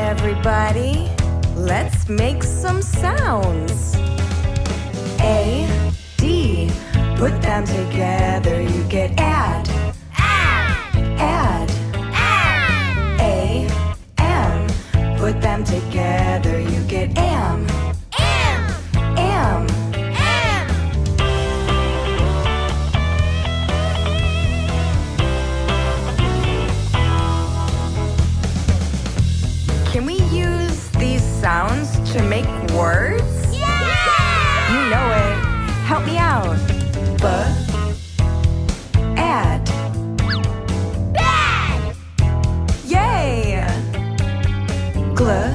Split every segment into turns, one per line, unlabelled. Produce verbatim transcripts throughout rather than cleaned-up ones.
everybody. Let's make some sounds. A, D, put them together, you get add.
Add.
Add.
Add.
A, M, put them together, you get am.
Am.
Am.
Am.
Can we use these sounds to make words?
Yeah!
You know it. Help me out. B, add.
Bad.
Yay! Gl,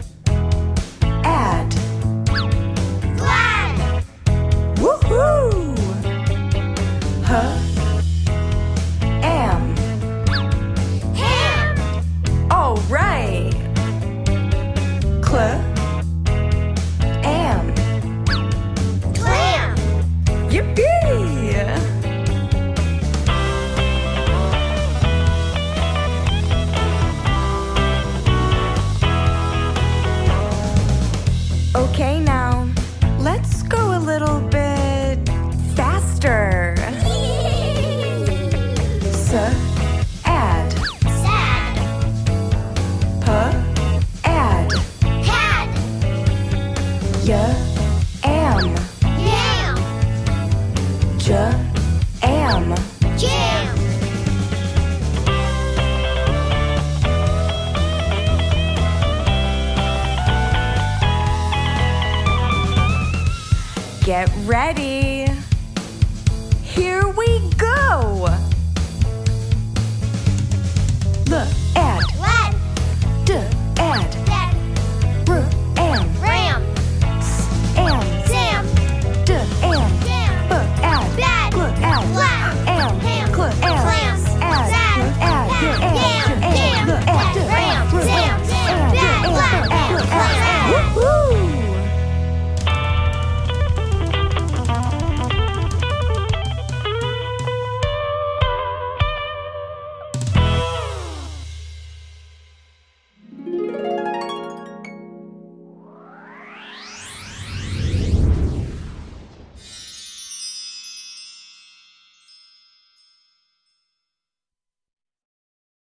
add.
Glad.
Woohoo! H, am.
Ham.
All right. Cl, am.
Clam.
Yippee! Okay, now let's go a little bit faster. S, add.
Sad.
P, add.
Had.
Y, am.
Yam.
J, am.
Jam.
Get ready.